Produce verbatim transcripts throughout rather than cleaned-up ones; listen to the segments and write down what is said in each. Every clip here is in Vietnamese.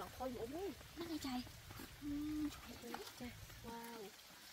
mà thôi dễ đi. Nó nghe chạy. Wow.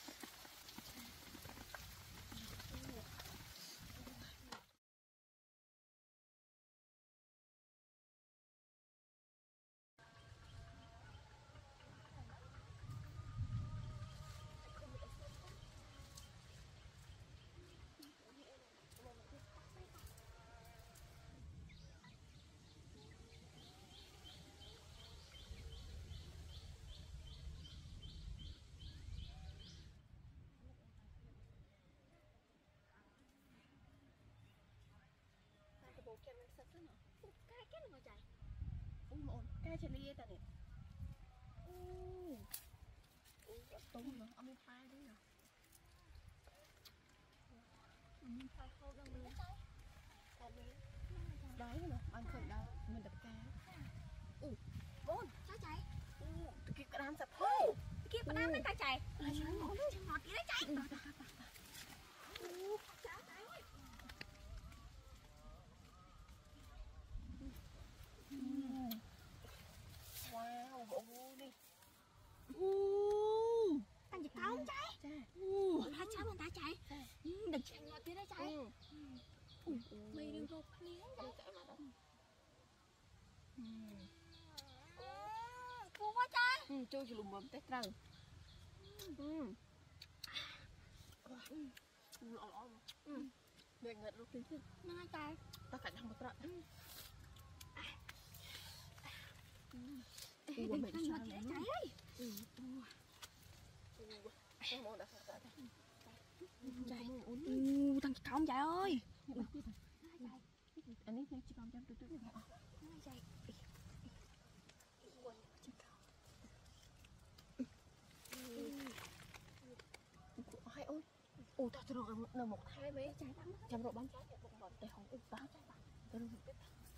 Bộ kem nó sạch lắm hả? Cái cái nó chạy. Ui mà ổn, cái chạy lia ta nè. Ui. Ui, tung rồi, ông đi phai đấy nè. Phải không đâu mình chạy. Còn mình đói mà, ăn khởi đâu, mình đập cá. Ui, Bốn, sao chạy? ui, tụi kia có đám sạch thôi. Cái kia có đám mấy ta chạy. Ai trời ngọt đấy. Ngọt kia đấy chạy. Ui, Sao chạy? wow, bộ ngu đi. Ui. Tăng gì tao không chạy. Chà. Ui, hai cháu mình ta chạy. Đừng chạy ngọt kia đấy chạy. Ui, Mày đừng có liếng. đi chạy mà đó. Cua quá trời. Ừ, chui chỉ lùm bấm tết rồi. Ừ. Ừ, lọ lọ mà. Ừ. Mẹ ngật lúc tiếng chứ. Nó ngay trời. Ta phải làm một trận. Ừ. Ê, đừng chạy ngọt kia đấy chạy ấy. Ừ. Không muốn đã phải Chạy. Ừ, thằng chị không chạy ơi. Anh ấy chỉ còn trăm tôi tôi Nó chạy. Hai ơi. Ủa tao rồi là một hai mấy trăm rồi bắn trái một bọn tay không úp tao trái bạn. Tao được biết.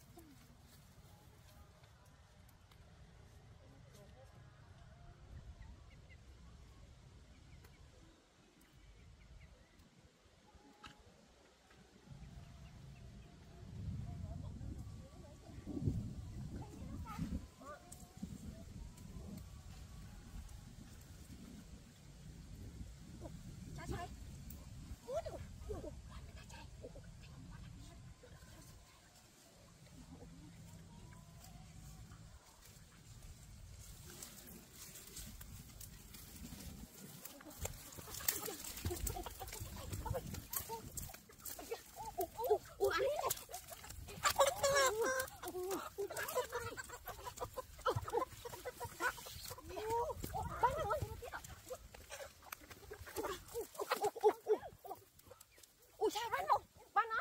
Chạy. Ủa đâu. Ủa anh ấy. Ủa sao bắn không? Bắn nó.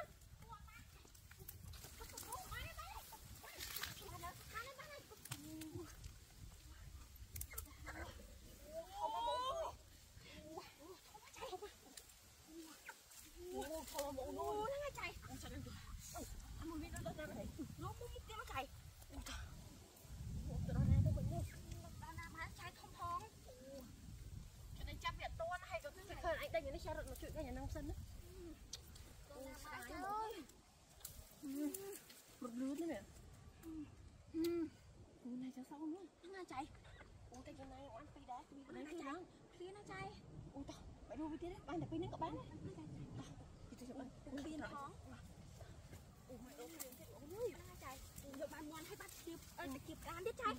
Không một nuôi. Nó ngay chạy. Anh muốn biết nó lên đây. Nó muốn biết nó chạy. Một tụi nó ra tới mình đi. Tao làm hả chạy không thong. Cho nên chắc việc to nó hay có cái hơn anh đây nó sao rồi mà chuyện cái nhà nông sinh á. Trời ơi. Một lứa thế nè. Ừ. Ủa này sao sâu nữa. Nó ngay chạy. Ủa tay cái này ăn phi đá thì Nó nó ngay chạy. chạy. Phía nó chạy. Ủa tao, mày đua với tí đấy, bán được pin nó có bán. Nó chạy chạy. Thì tôi sẽ bán. Ủa pin nó thong. Ủa mày đua pin thế ủa. Nó ngay chạy. Giờ bạn ngoan hay bắt kịp ờ kịp đàn biết chạy.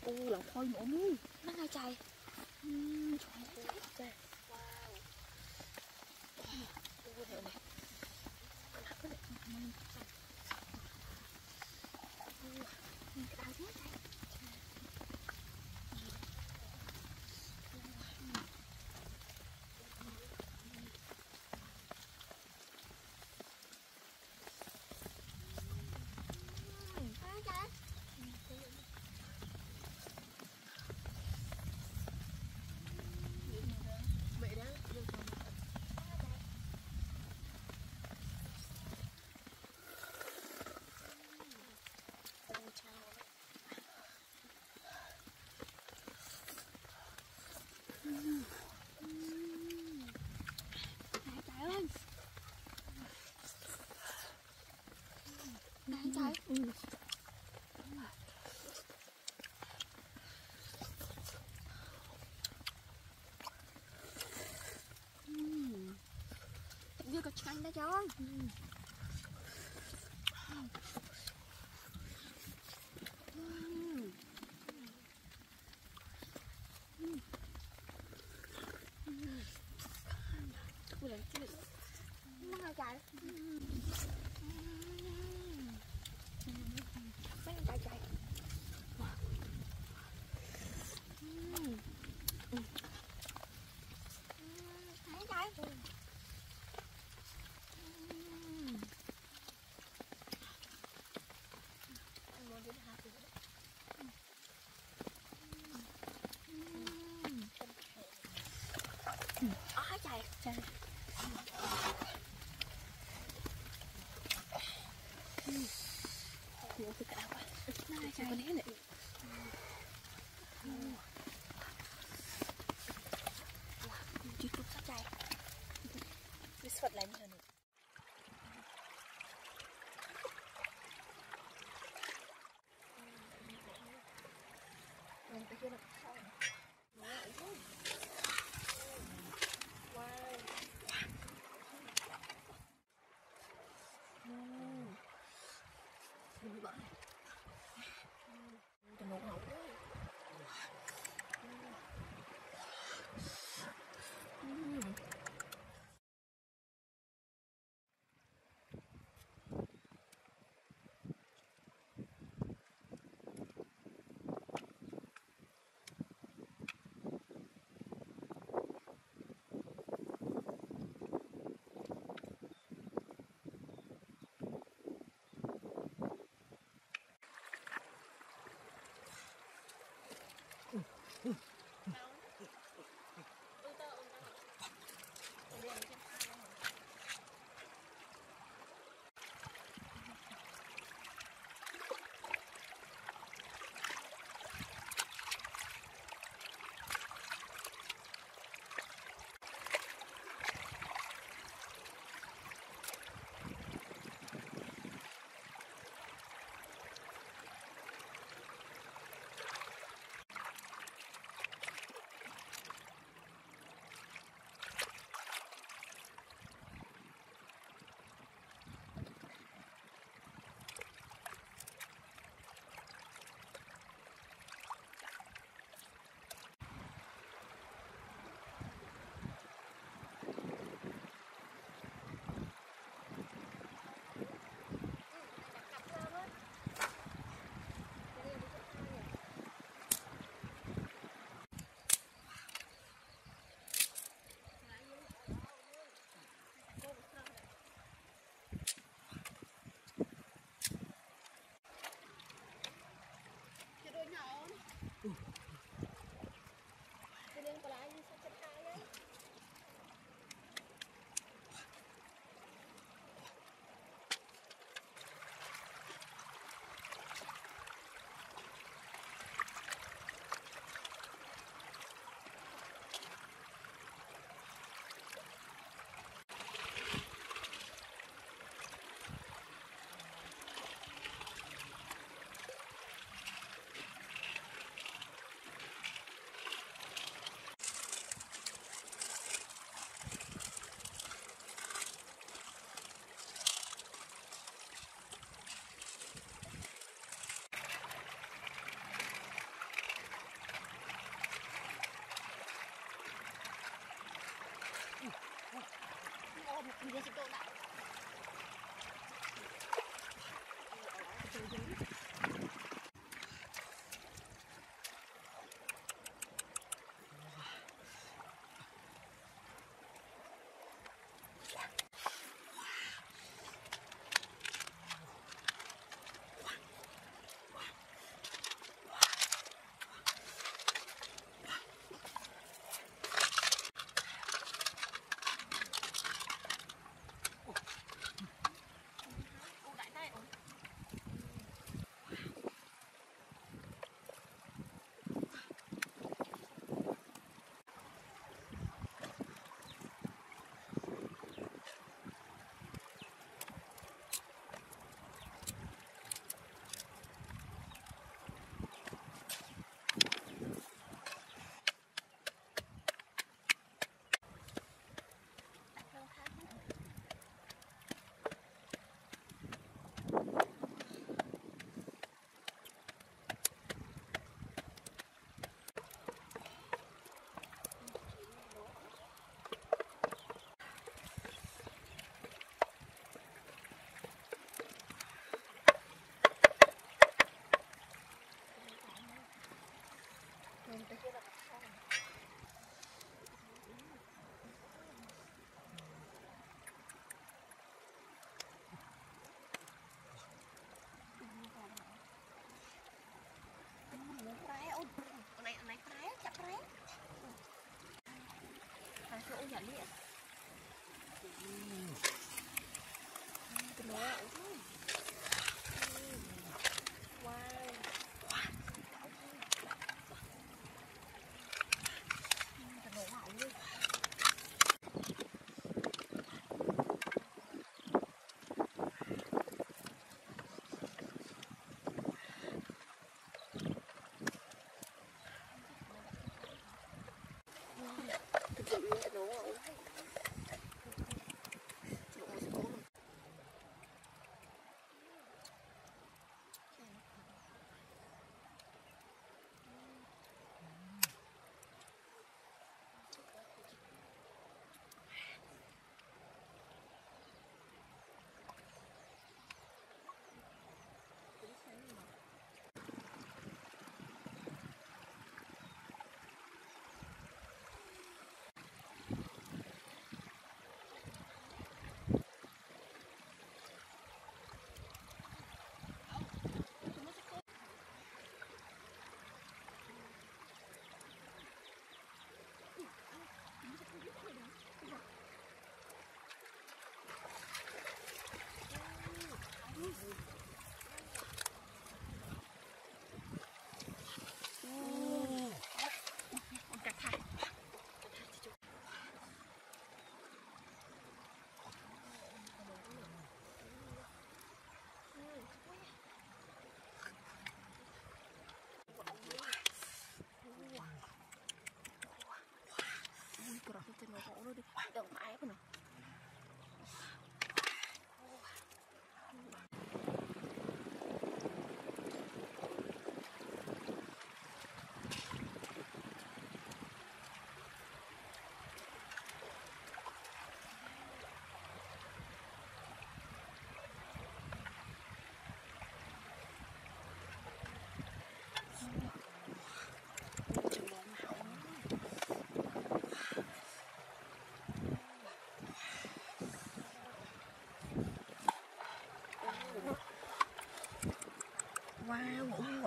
ô là khôi nữa đi nó ngay chạy trời đang chạy ừ. như có chanh đó cháu ừ. Nó ngay chạy chạy chạy chạy chạy à, chạy chạy nhiều cái cả quá này chạy con này chỉ chút sao chạy cái sọt lạnh hơn nữa mình phải chưa được wow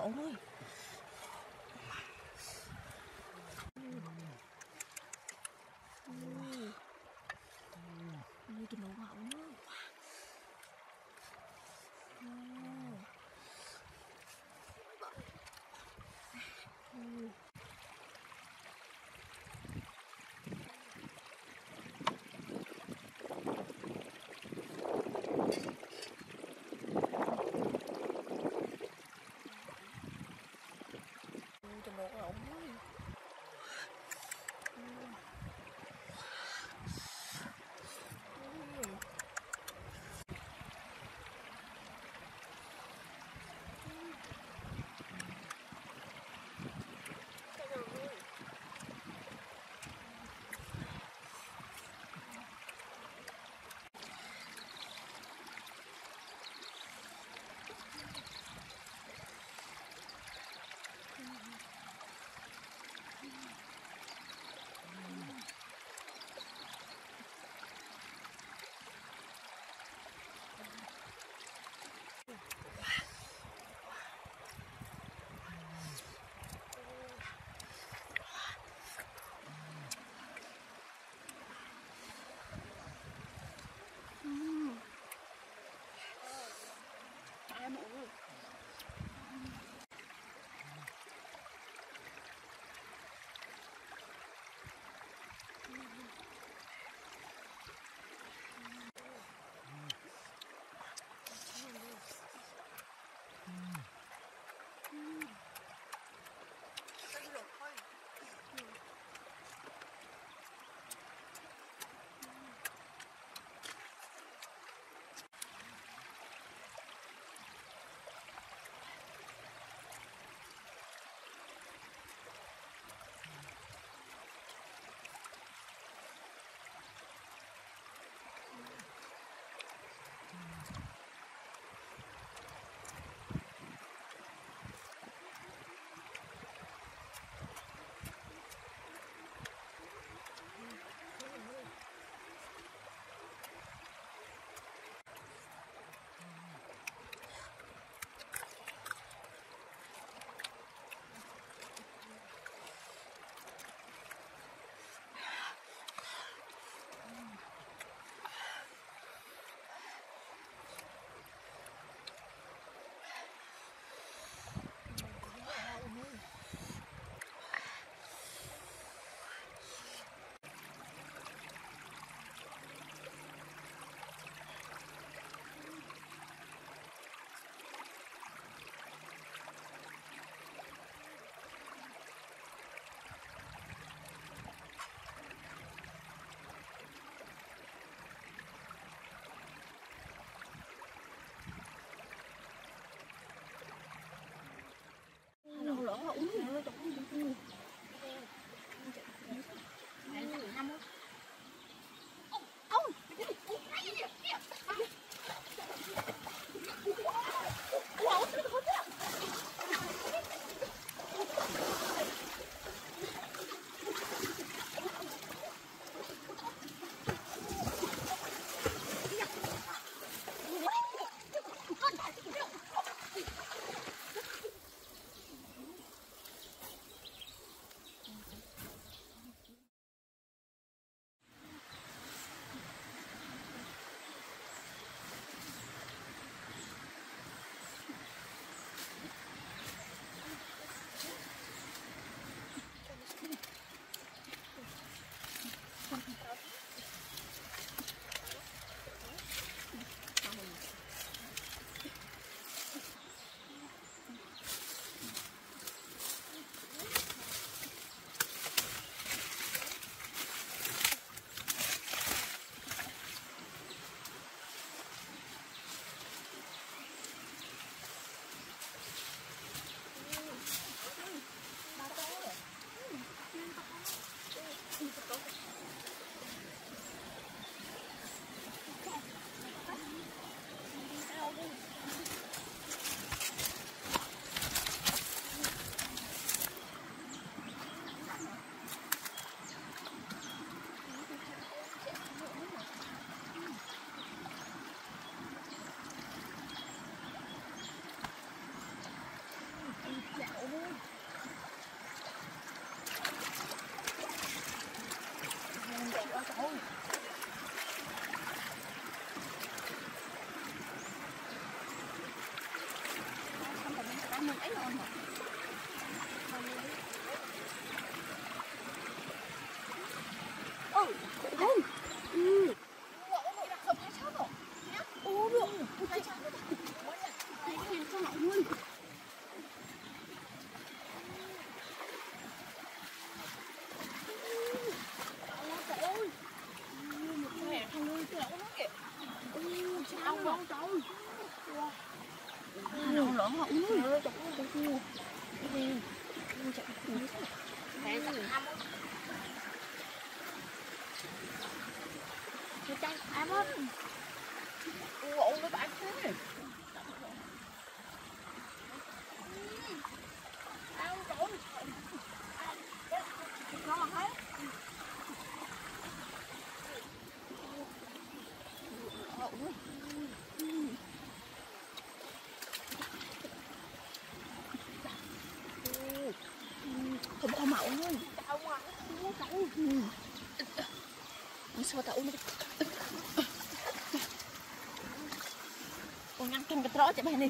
ông ơi. Ui, tụi nó bảo nữa. Tụi nó bảo ơi. Lỡ uống nữa tụi con. lộn họ uống ơi chọc nó chọc nó đi chọc nó mẹ chọc ham nó chay ai mất uống nó bạn thế ăn trộn ngon hết không có mẫu luôn tao mà nó cậu nó sao tao nó con ngăn kinh cái đó chạy bay đi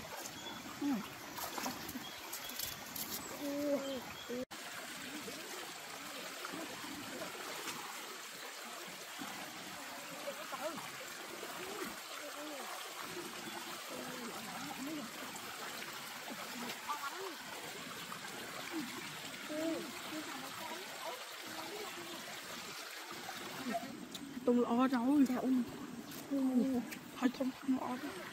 tung lọ rồi sao phải thông lọ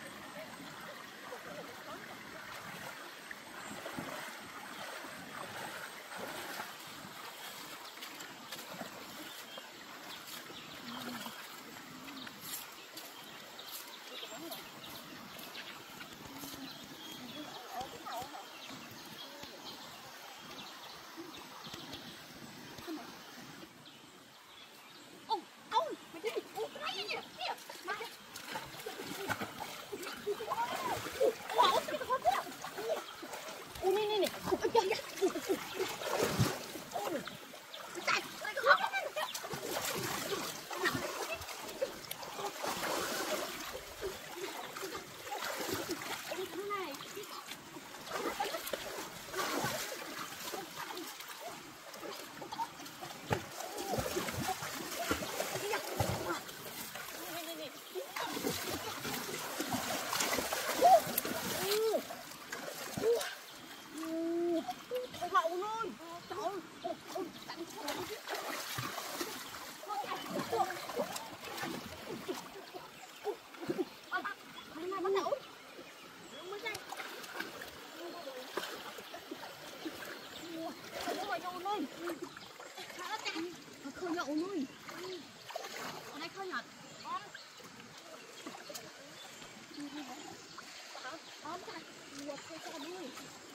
khơi nhậu luôn ở đây khơi nhậu ôm chặt một cái con nuôi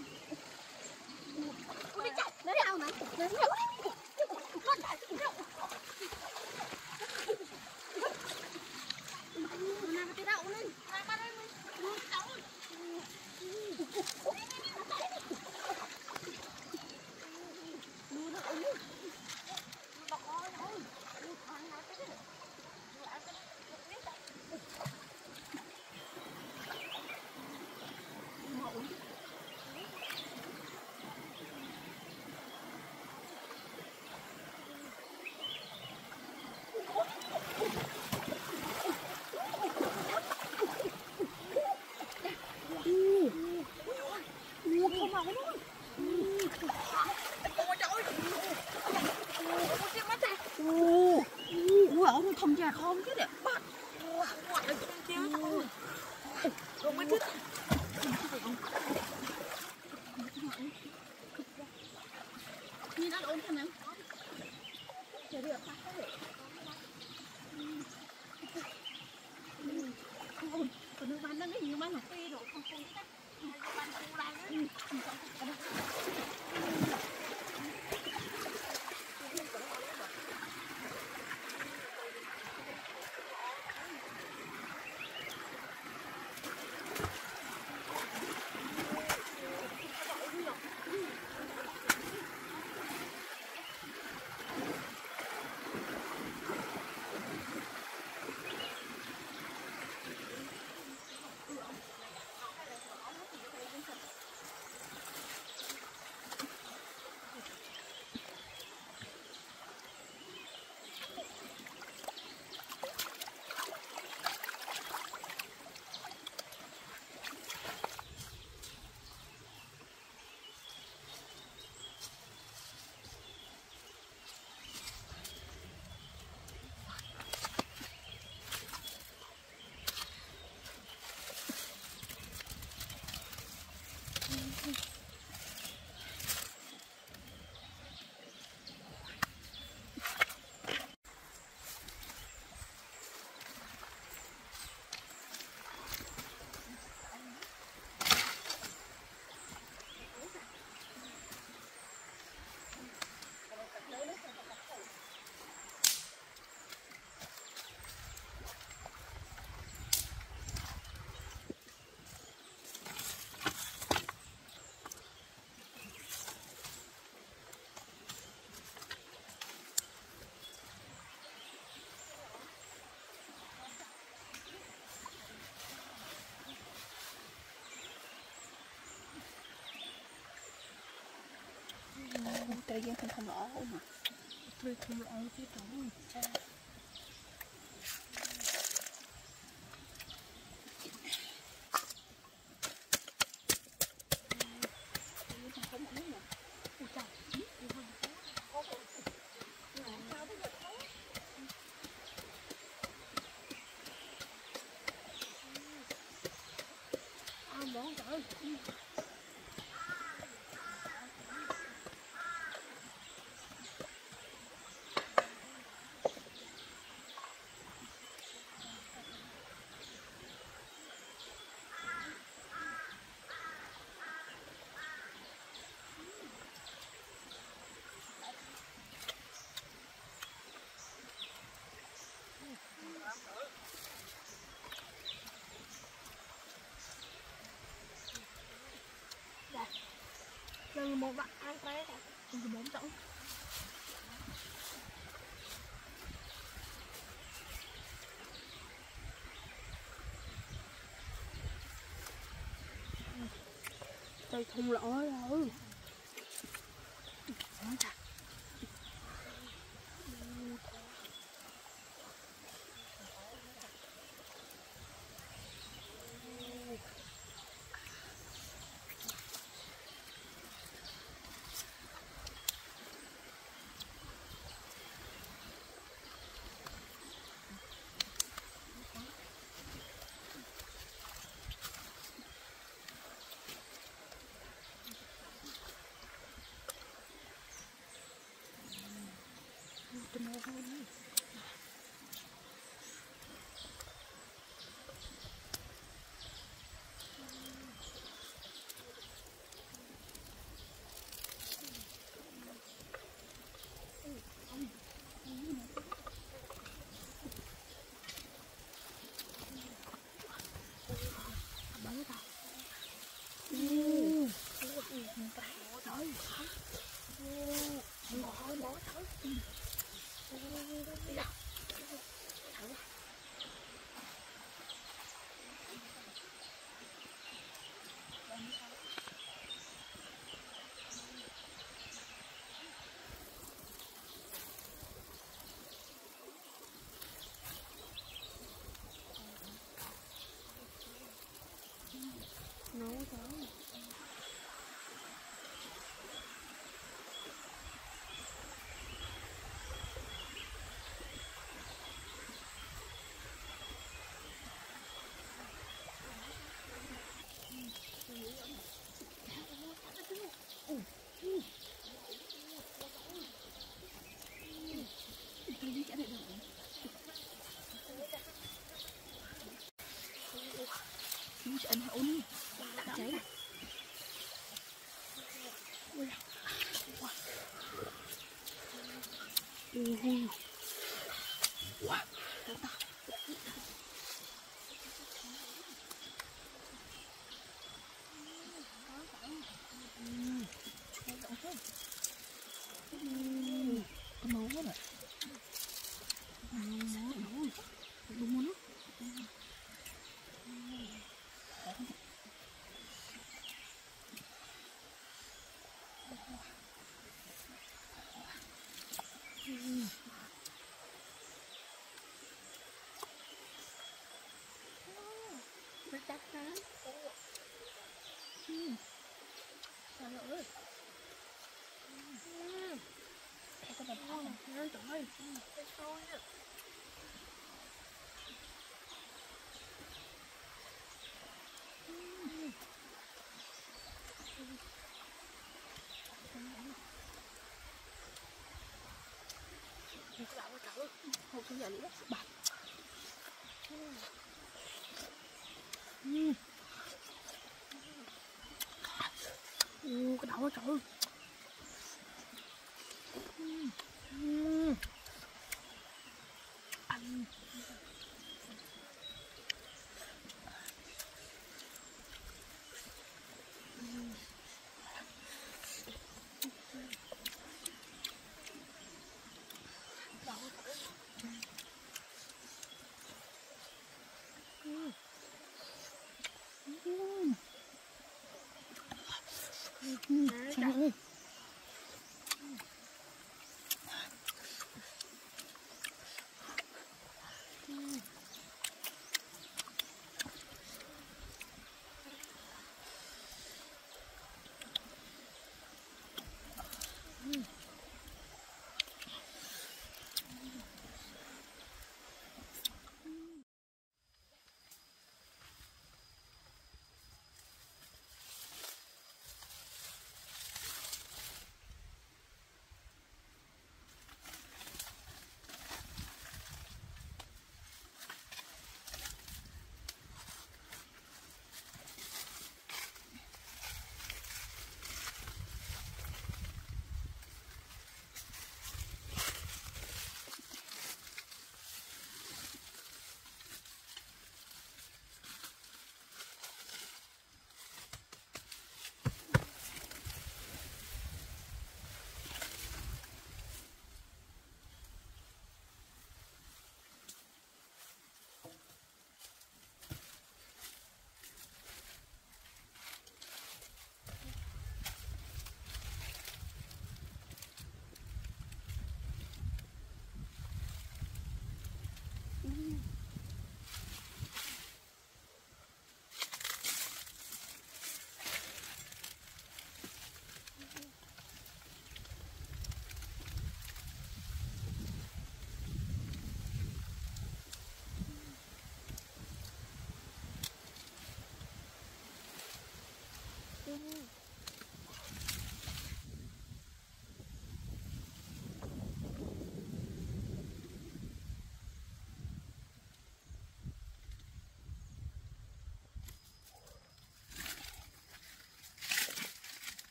ui chạy lấy nào này lấy nào con chạy nào nào cái đậu lên ra ba đây mình đậu không già không chứ đẹp bắt ngoại trong chiếu thôi không biết thích như nó ôm thân em chờ được bắt không còn nước bánh nó mấy nhiều bánh là phi rồi không không biết bánh không đang á Trời gian không không rõ mà. Tôi không rõ cái trống. Lần một bạn ăn cái cả từ bốn trọng. Tôi không lỗ đâu. Nấu thôi. Chúng sẽ ăn hậu đi. Cháy này. Ui. Wow. Có máu quá nè. Đúng không? Nó chắc lắm. Sao nữa? Cái cái bạch ngon ngon trời ơi. Cái sôi á. Cái đạo trời ơi. Không có giờ nữa bạch. Ừ. Ừ, cái đậu trời ơi. Ừ. Ừ. Ăn. Ừ. Ừ.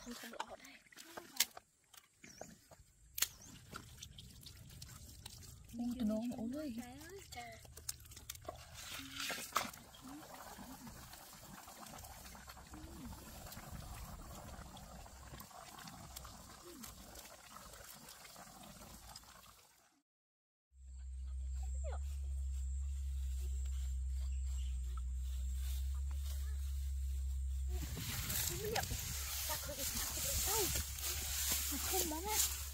không không lọ đây. Ui, tụi nó ổn ơi. Không bắn á.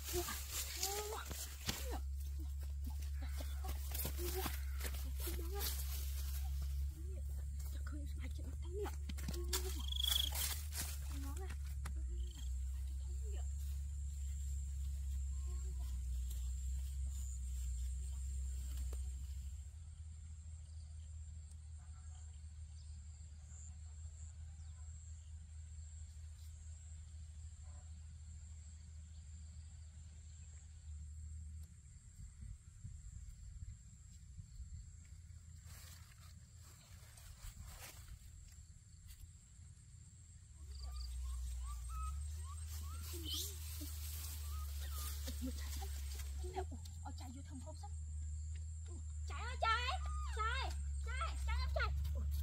Ở chạy vô thầm hộp sắp. Chạy ơi chạy. Chạy. Chạy. Chạy lắm chạy.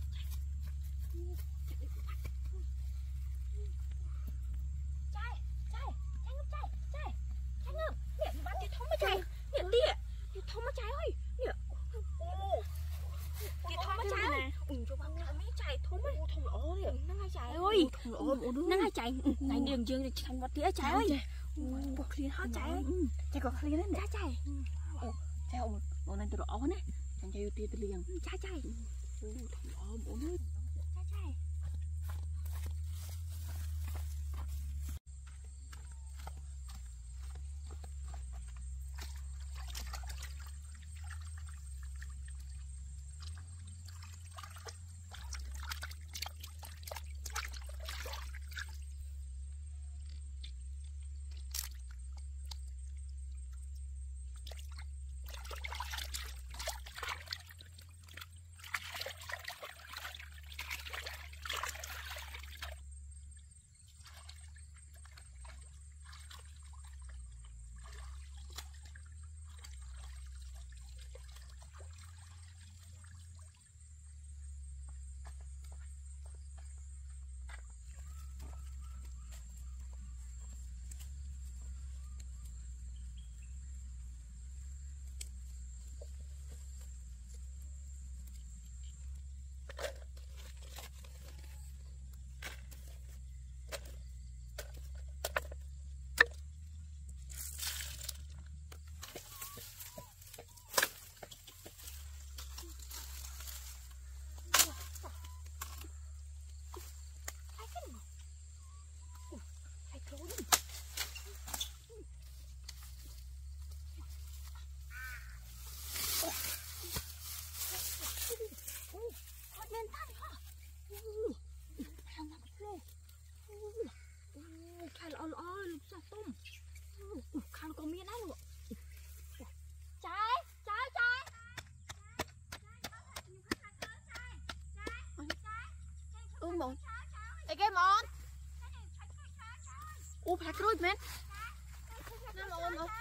Chạy. Chạy. Chạy ngập chạy. Chạy. Chạy ngập. Nè bắt cái thống mà chạy. Nè tía. Cái thống mà chạy ơi. Nè. Cái thống mà chạy ơi. Ừ cho bác lại mấy chạy thống ấy. Thống lỗ đi. Nó ngay chạy ơi. Nó ngay chạy. Này đường dương thành một tía chạy ơi. Buộc liền hết chạy ơi. Chạy còn liền đấy nè. Chạy. Chạy ổn. Ổn này từ đó ổn đấy. Chẳng chạy vô tia từ liền. Chạy chạy. Ổn ổn ơi. Chạy chạy. Khăn có miếng đấy luôn. Trái, trái, trái. Ừ món. Ê cái món. Ô phải rồi men. Nó món món.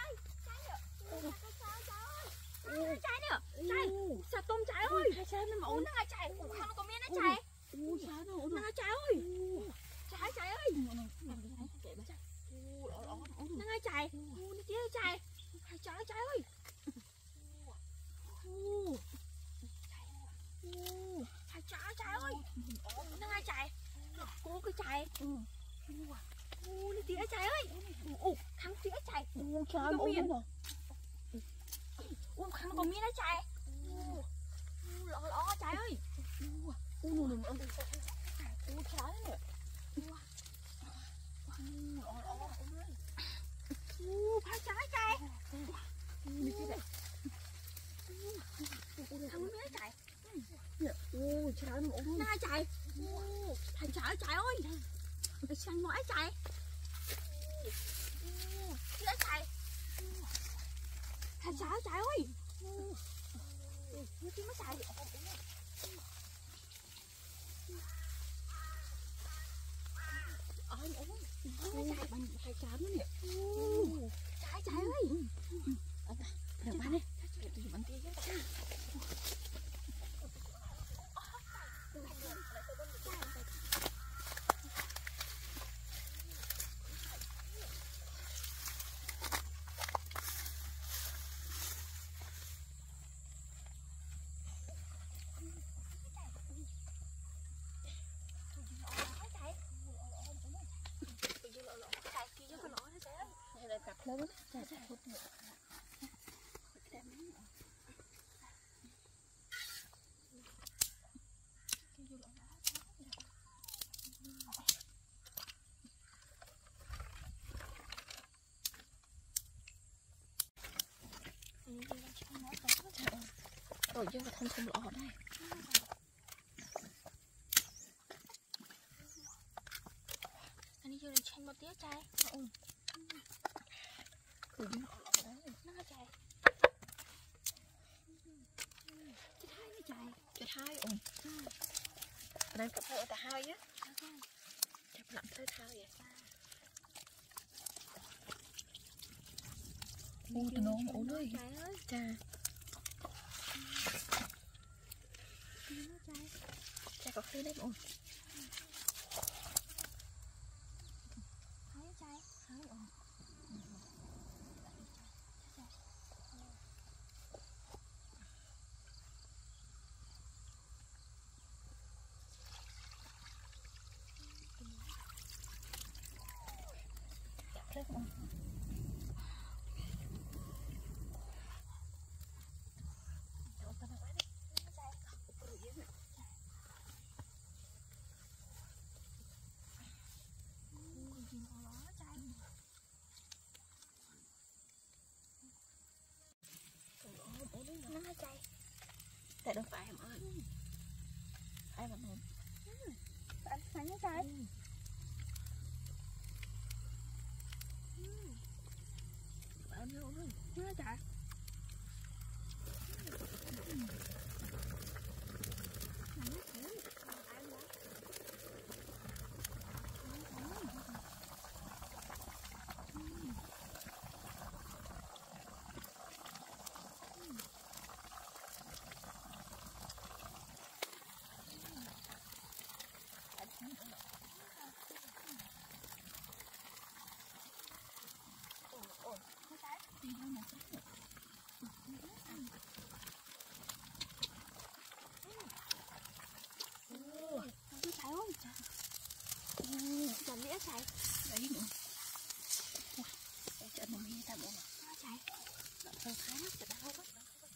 Trái nữa. Trái. Sao tôm trái ơi. Trái nó món. Nó ngay trái. Khăn có miếng đấy trái. Ô trái nó. Nó ngay trái ơi. Trái trái ơi. Nó ngay chạy, nó tía chạy, chạy trái trái ơi, chạy trái trái ơi, nó ngay chạy, cô cứ chạy, nó tía chạy ơi, thằng tía chạy, trái miên, thằng còn miên nó chạy, lọ lọ chạy ơi, trái nữa. Ô, phải trái chạy. Đi cái này. Thằng nó chạy. Ô, trái mà ổn. Nó chạy. Ô, thằng trái chạy ơi. Cái xanh ngoái chạy. Nó chạy. Thằng trái chạy ơi. Nó nó chạy. Ôi, ôi. dương và thông thông lọ đây anh đi vô đây tranh một tí trai ừ cứ dương lọ lọ đấy nó trai chết hai nó trai chết hai ừ đây cặp hơi ta hai á chặt lặn hơi thao vậy u từ nó ổn ơi cha cha có khi đấy ổn thấy trai thấy ổn rất ổn nó chay tại đâu phải em ơi ai mà ngon anh thấy nó chay bạn ngon luôn nó chay Còn đĩa chạy đấy nữa chạy nó mi ta muốn nó chạy nó hơi thái nó chạy đau quá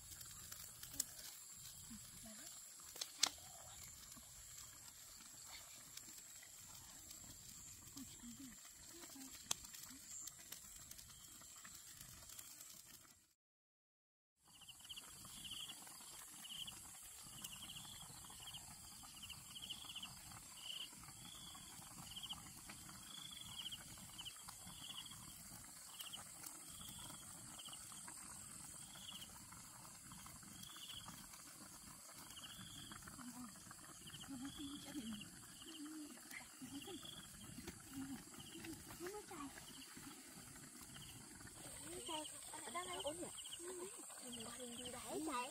ổn nhỉ? Mình hình đi đáy chạy.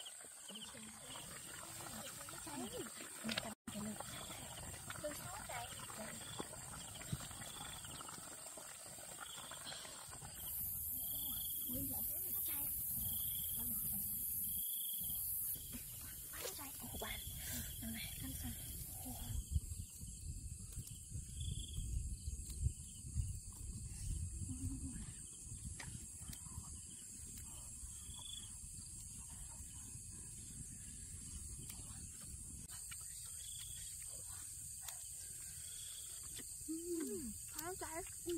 Chạy. Ừ.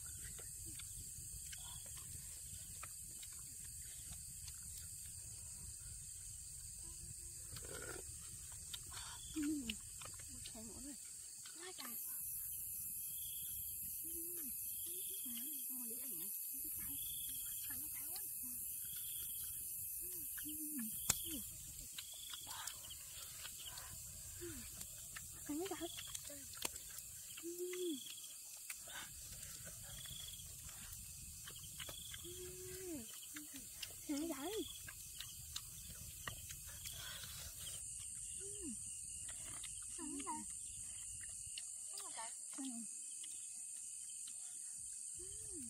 Ừ. Chạy nữa rồi. Quá chạy. Ừ. Ngồi đi ảnh. Chạy. Chạy nó chạy quá. Ừ. Chạy nó chạy. Này vậy. Ừ. Sao nó vậy? Sao nó vậy? Ừ. Ừ.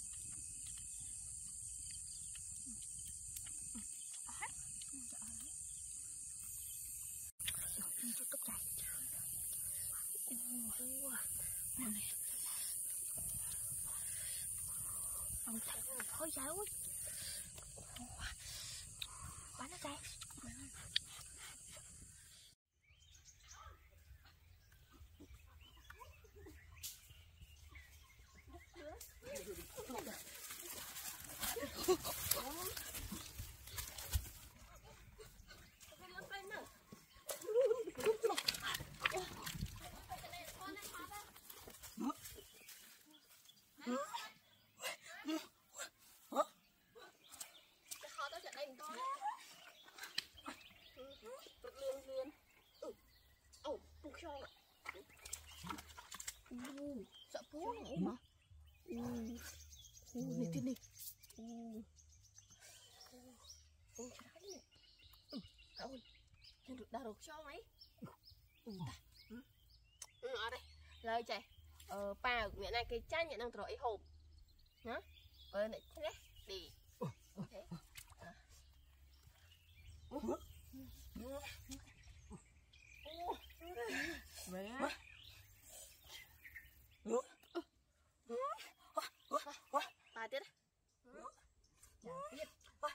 Ở hết. Ở hết. Rồi, chút chút chạy. Ủa. Nè nè. Ông chạy nó khó giáo quá. Bán nó chạy. Mà. Ừ. Ừ, này tiên này. Ừ. Ừ, trái này. Ừ, ôi. Chân được đào được cho mấy. Ừ, ta. Ừ. Ừ, ở đây. Lời chạy. Ờ, bà mẹ này cái chai nhận đang rỗi hộp. Nhá. Ờ, này, thế đấy. Đi. Thế. À. Ừ. Ừ. Vậy á. Bà tiếp đấy. Chào tiếp.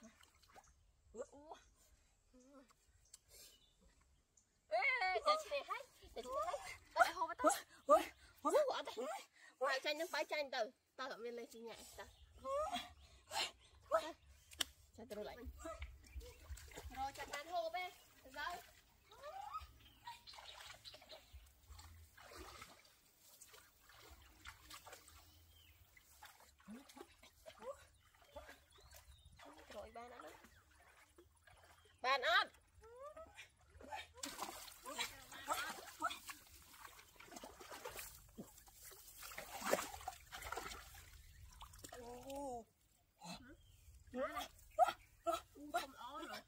Ê, chả chị này hay. Chả chị này hay. Tao lại hô bắt tao. Hú gọi tao. Ngoài chanh nó phải chanh từ. Tao gặp viên lên chị nhẹ. Tao. Chả tao lại. Rồi chả tàn hộp ấy. Rồi. Rồi ba nó đó. Bạn ơi. Ô. Hả? Này. U không ó rồi.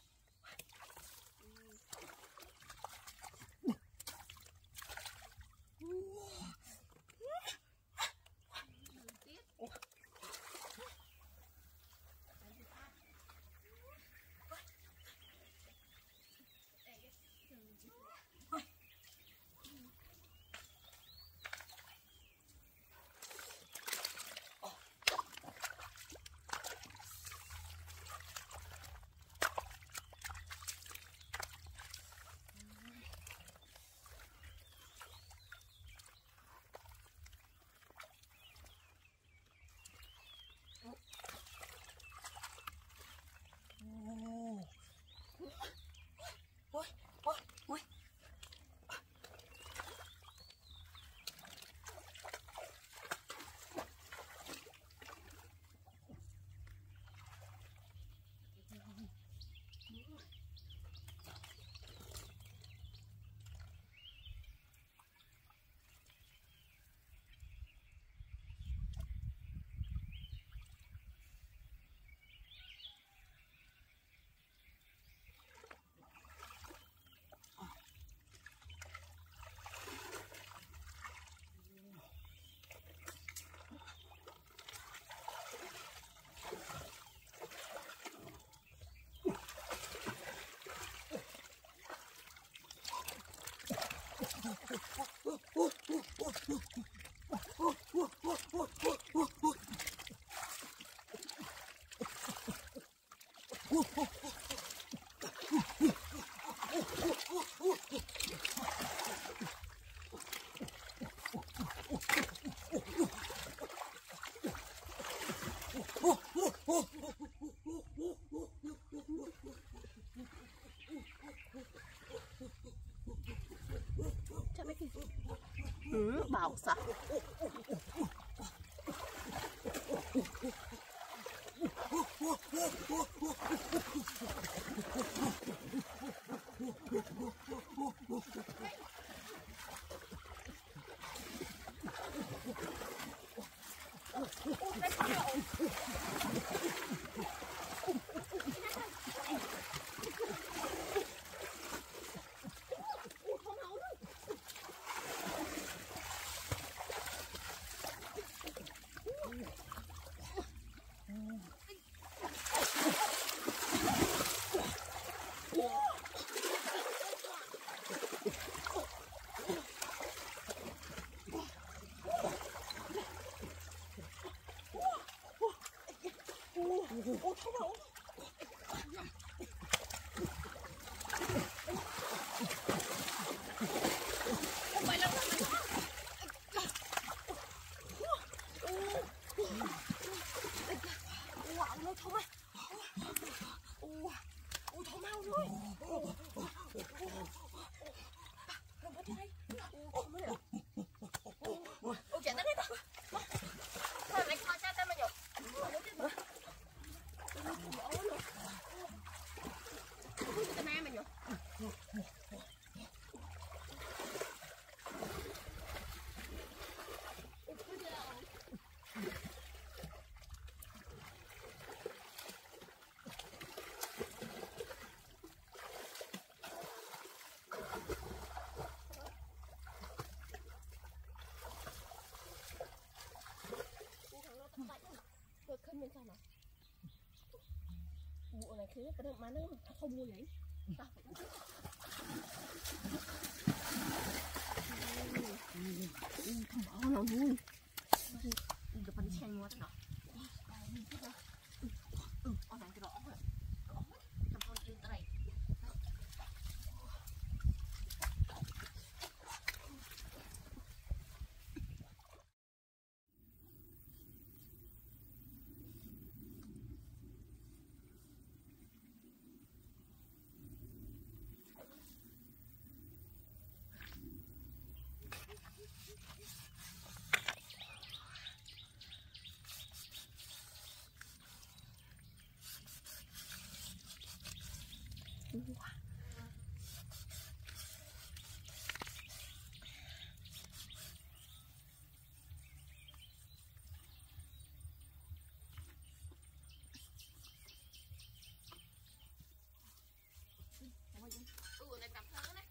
Ôi, ôi, ôi. Ừ, bảo sao. Ôi, không đâu. Không phải là wow, nó không ai. Ôi, ôi thôi mau rồi. Không có đây. Ôi, không có được. Ôi, chạy tới đây ta. Thôi mày coi cha ta mà nhổ. Ôi, thứ nhất cái mà nó không mua vậy tao không bỏ nào luôn được bánh xe mua thế nào ừ con này cái rõ rồi làm con lên tới đây wow. Ừ, này cầm thơ này.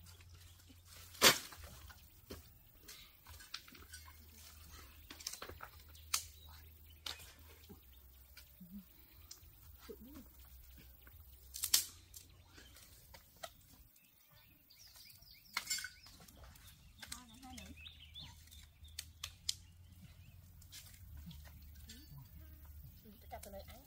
Từ nơi ăn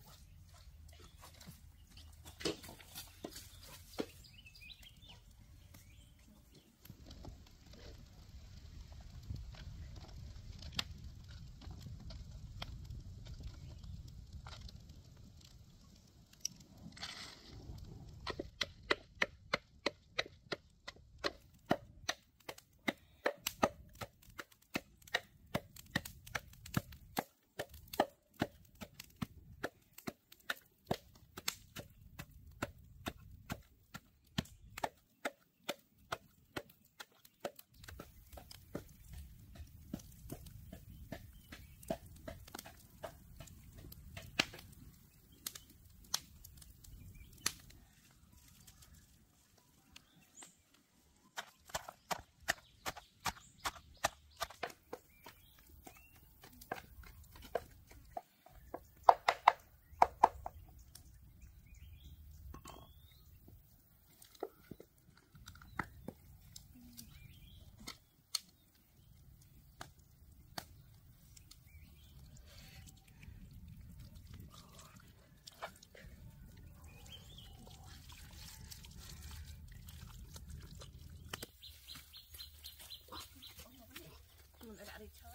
mình đã đi chơi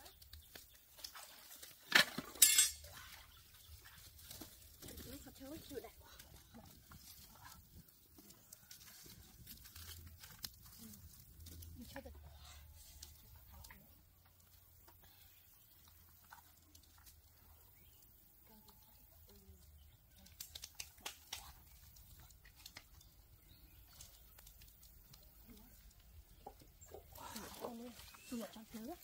nó thật chơi chưa đẹp đi chơi được xuống ở trong nước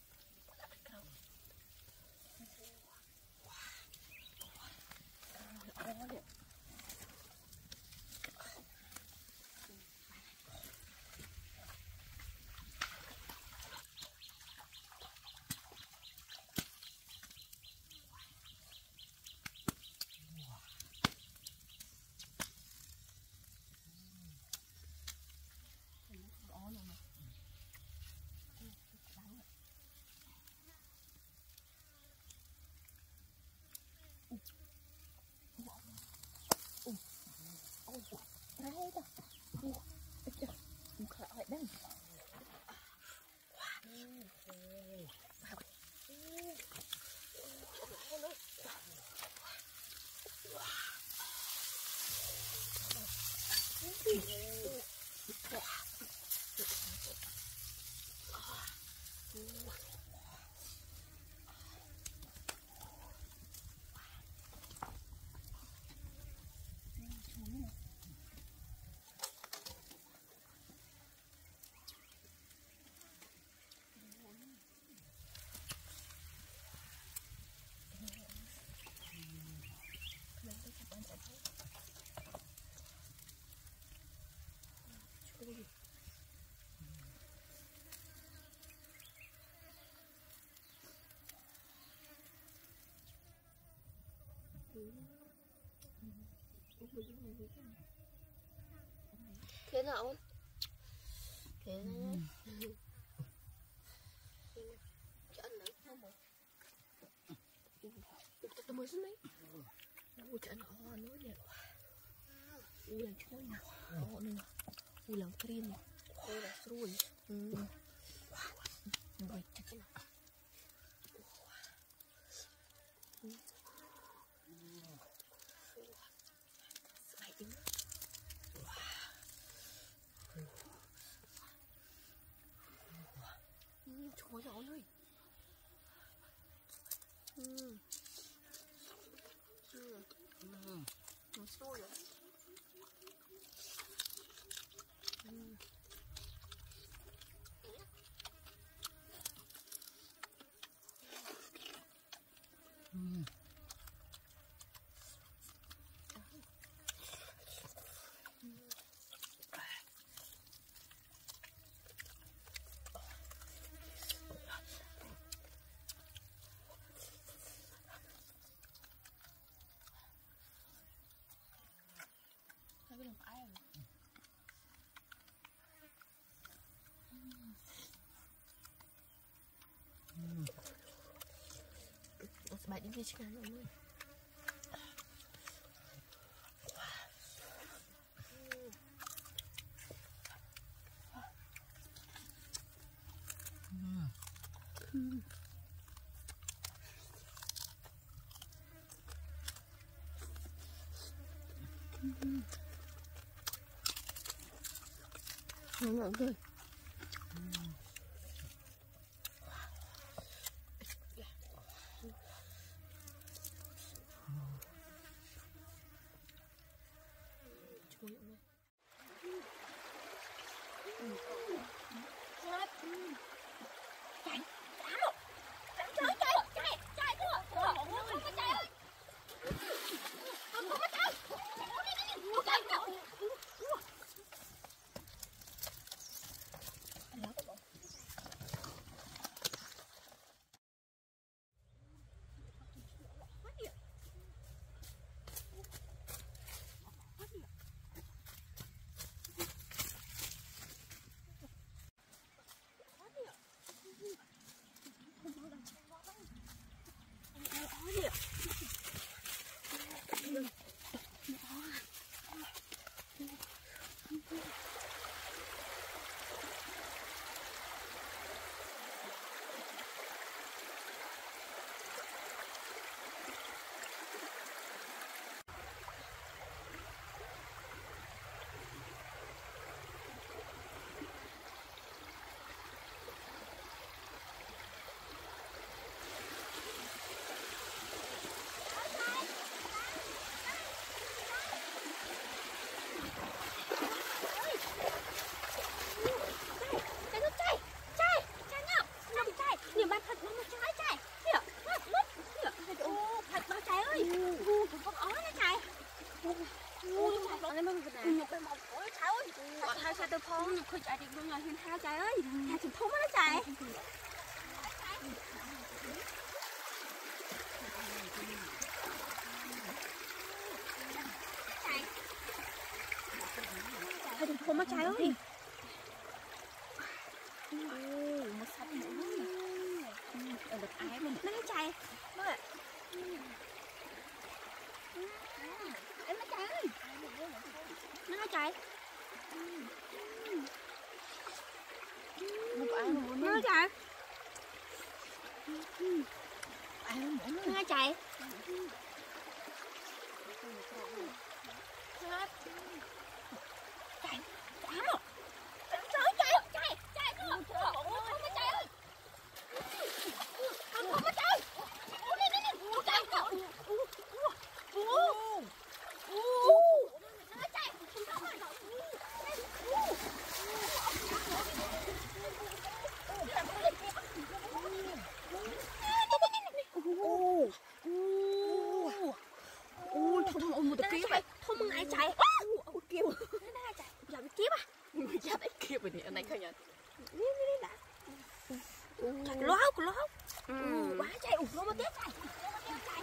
đấy đó, không khỏi ở đây. Ừ. Ừ. Ừ. Ừ. Ừ. nào ôn kệ ăn nữa không mà tôi mới xuống đấy ui chả nọ nữa nè ui làm chút nữa nọ nữa ui làm cream ui là rồi ừ rồi chắc cái nào bảy tiếng chúa gió ơi ừ ừ nó sôi rồi ừ Ừ. Cái đường ai rồi bài đi về chứ nào rồi ngon lắm rồi hai xe tư phong khơi chạy đi luôn rồi hai trái ơi hai chừng thúng đó chạy hai chừng thúng đó trái ơi một sạch mũi ở được ai mình nó chạy nó ạ em nó chạy ơi nó chạy một ai mà muốn nó chạy ai mà muốn nó chạy chạy chạy không chạy chạy chạy chạy nữa không có chạy ơi không có chạy đi đi đi chạy chạy nó chạy không có rồi ôi thôi ôi một cái vậy thôi mừng ai chạy ôi kêu nó ai chạy giờ bị kiếp à người chết ấy kiếp rồi thì anh này khơi nhận đi đi đi đã chạy lót lót quá chạy ủa nó mà tiếp chạy chạy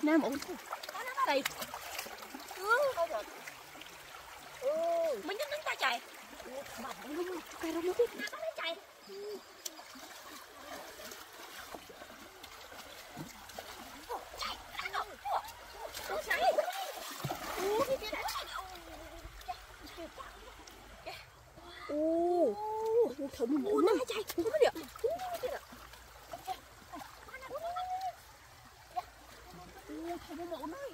nè mụ. Nó nó đây. Ừ. Ừ. Mình đứng ta chạy. Mà nó cái nó biết nó nó chạy. Chạy. Nó chạy. Ừ, cái kia đấy. Ô. Ô, thử mình muốn nó chạy. Không có được. Thầy bố mộ ơi.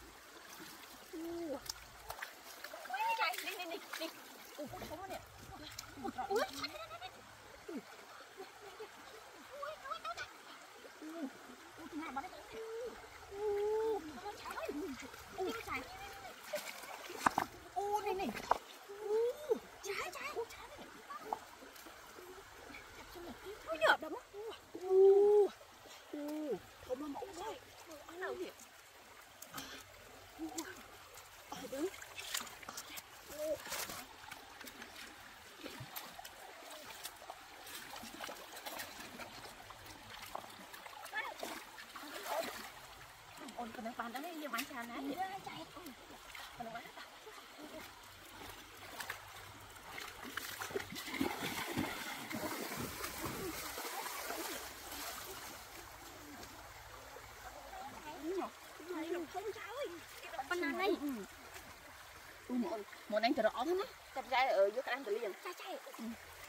Ui chạy, đi đi đi đi. Ủa con số nè. Ui. Ui cái này bắn đấy. Ui nó chạy ơi. Ui nó chạy. Ui này này. Ui chạy chạy. Ui chạy này. Ui nhợt đấm á. Ui. Ui thầy bố mộ ơi. Ở đâu vậy? Ờ đứng. Ôi con đang bàn đó đấy, nhưng mà anh chào nè. Đi ra chạy. Con đang bán đó. Bên này. Ừ, một một anh từ đó thế này, tập ra ở dưới cái anh từ liền. Chạy chạy. Ừ.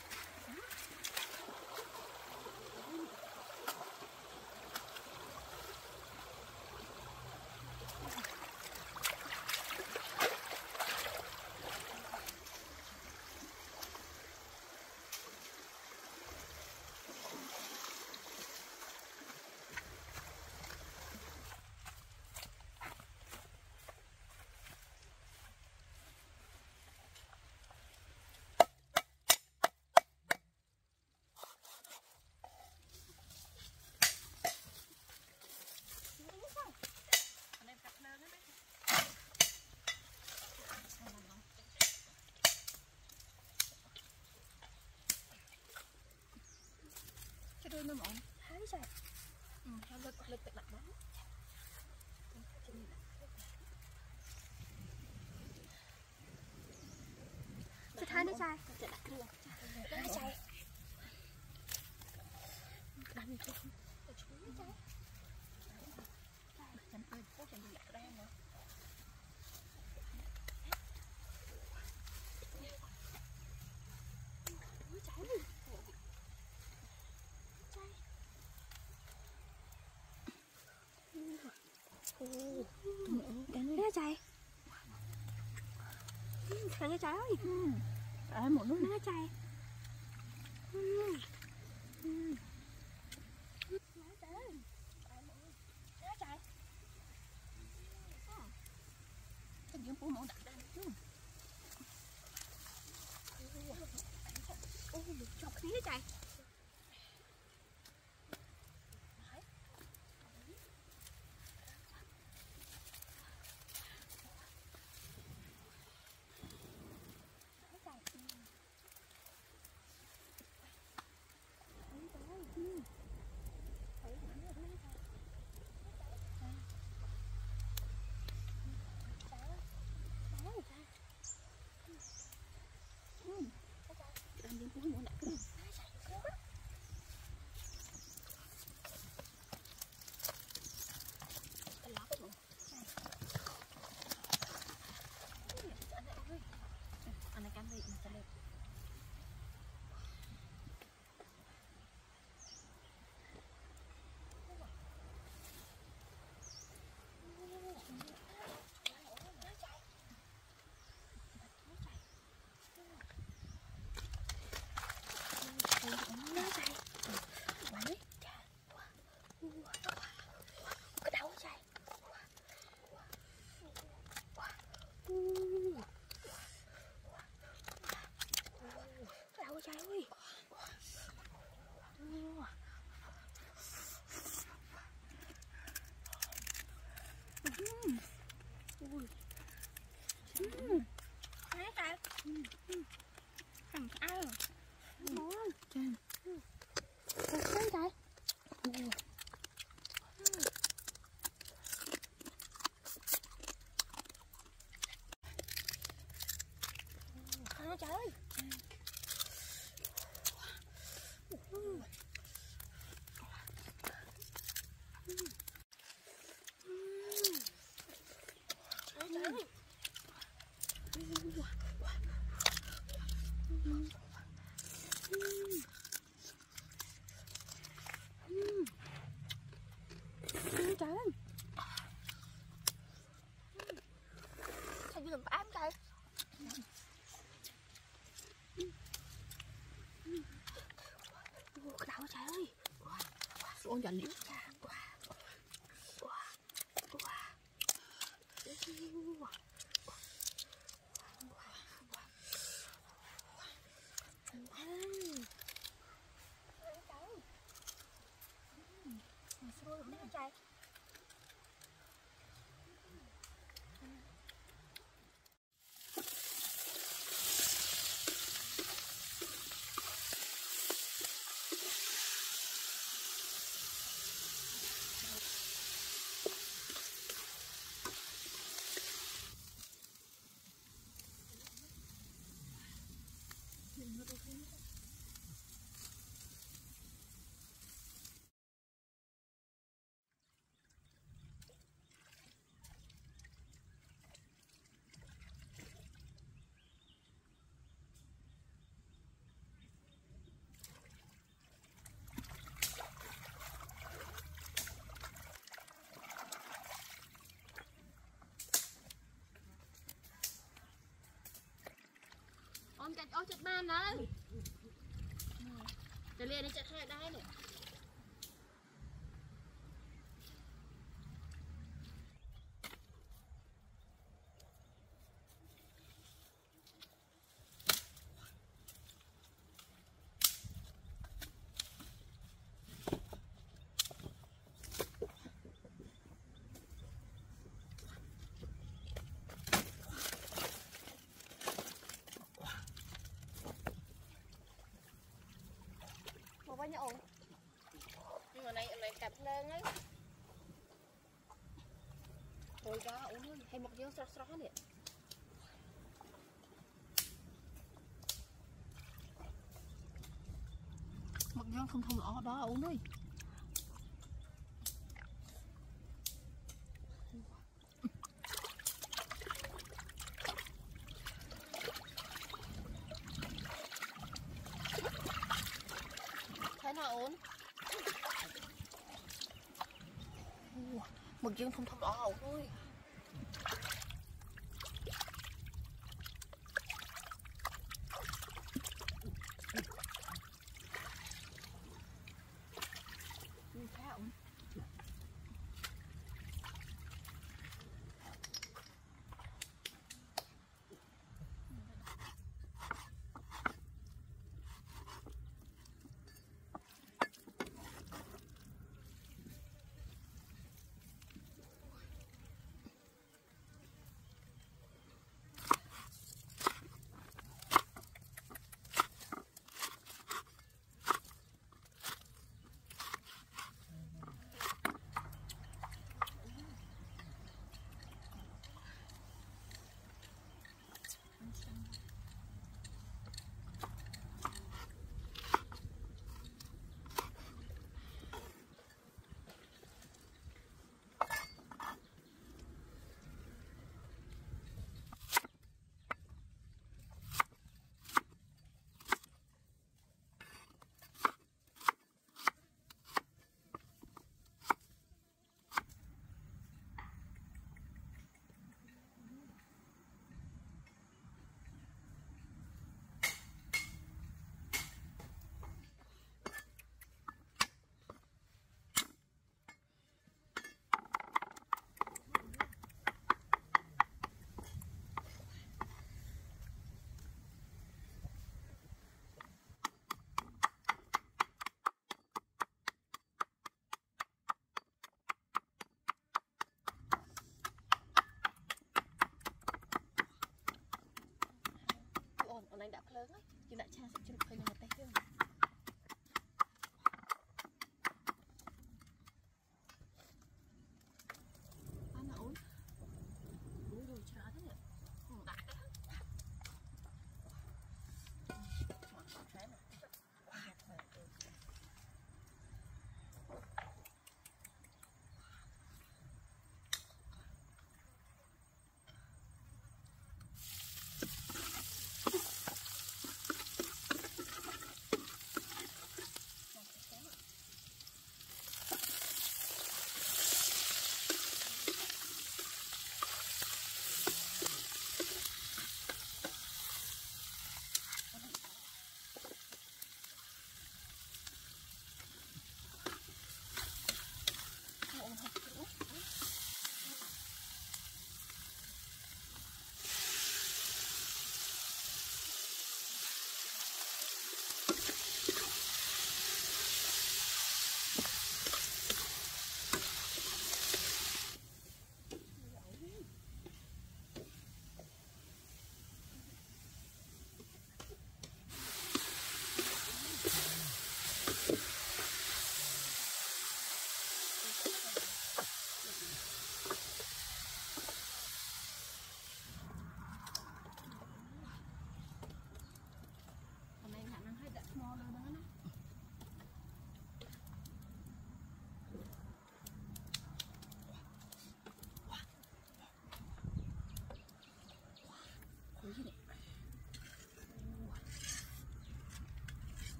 Cái đuôi nó mỏng. Hái sao? Ừ, hái lực lực tự đặt đó. Cái thái nó sai. Chạy đặt đường. Nó chạy. Đánh đi chút. Nó chạy. Chẳng ơi, có chẳng bị lạ đây nữa. Nó chạy đi. Nó chạy. Thằng nó chạy ơi. Ở một lúc nó chạy. Nó chạy. Nó chạy. Cái gì cũng muốn đặt ra chứ. Ô, chọc khí nó chạy. ôn giận liễu ôn chặt ôn chặt ban đấy để liền đi chặt hai đai này bao nhiêu ổn nhưng mà này này cặp lên ấy thôi ra ổn hơn hay một dương sọt sọt này một dương không thông lọ đó ổn thôi thế nào ổn một dương không thông đỏ thôi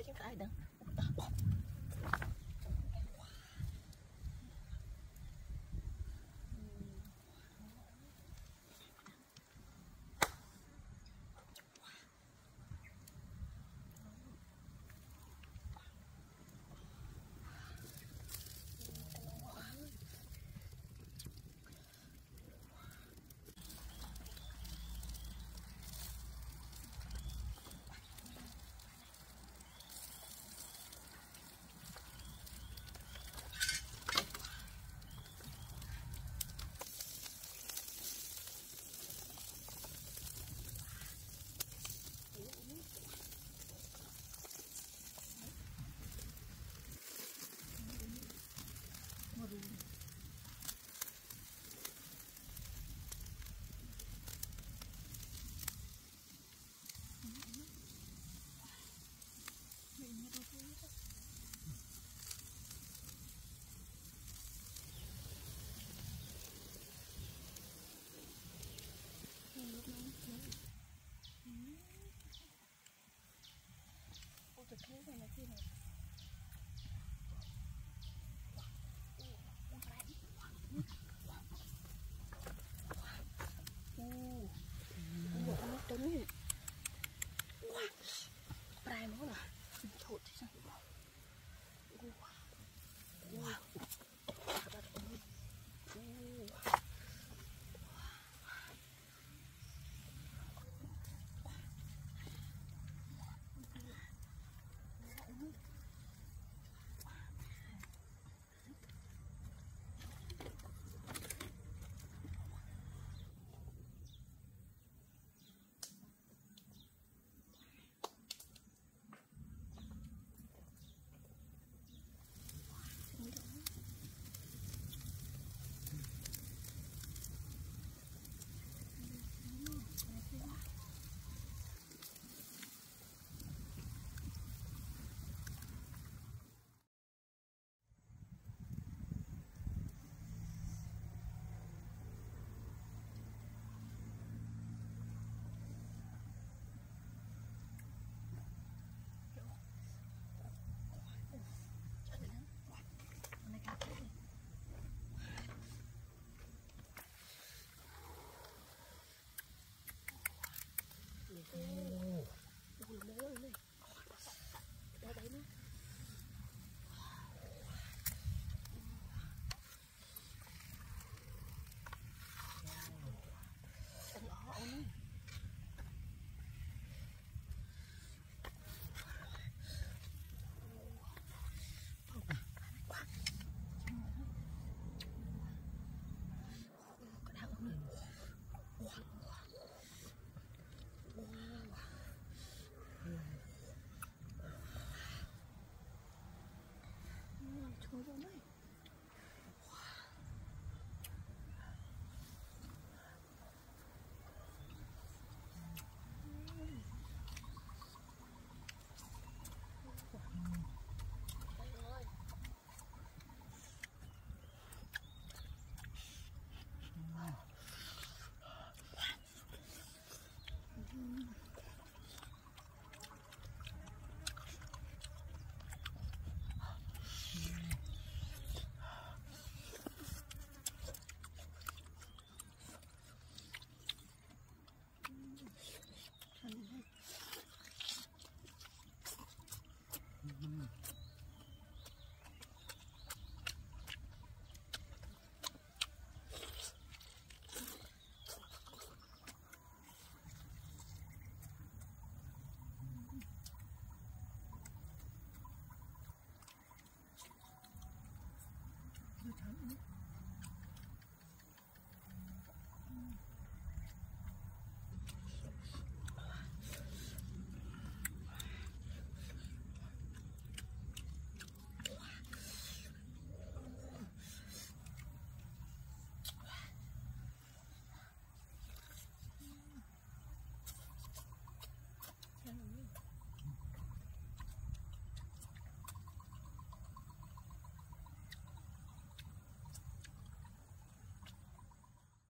chứ ai đừng Ôi, cái này là